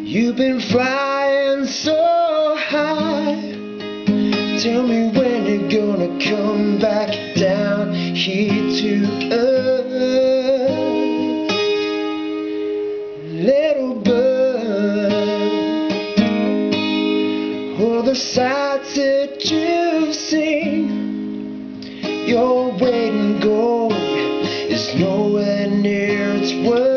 You've been flying so high. Tell me when you're gonna come back down here to earth. Little bird, all the sights that you've seen, your weight in gold is nowhere near its worth.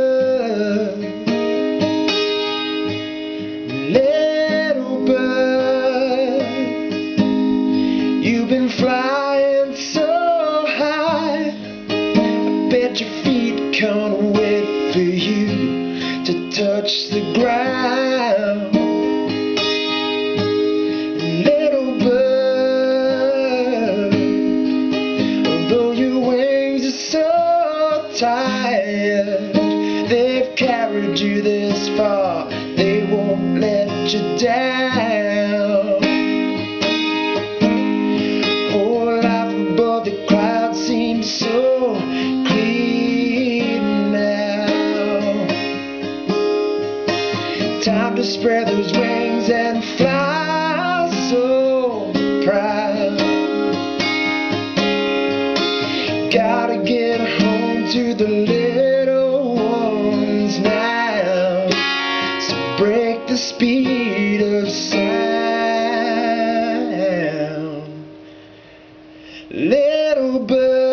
Little bird, you've been flying so high. I bet your feet can't wait for you to touch the ground. Little bird, although your wings are so tired, they've carried you this far, they won't let you down. Whole life above the clouds seems so clear now. Time to spread those wings and fly so proud. Gotta get home to the little ones now, so break the speed of sound. Little bird,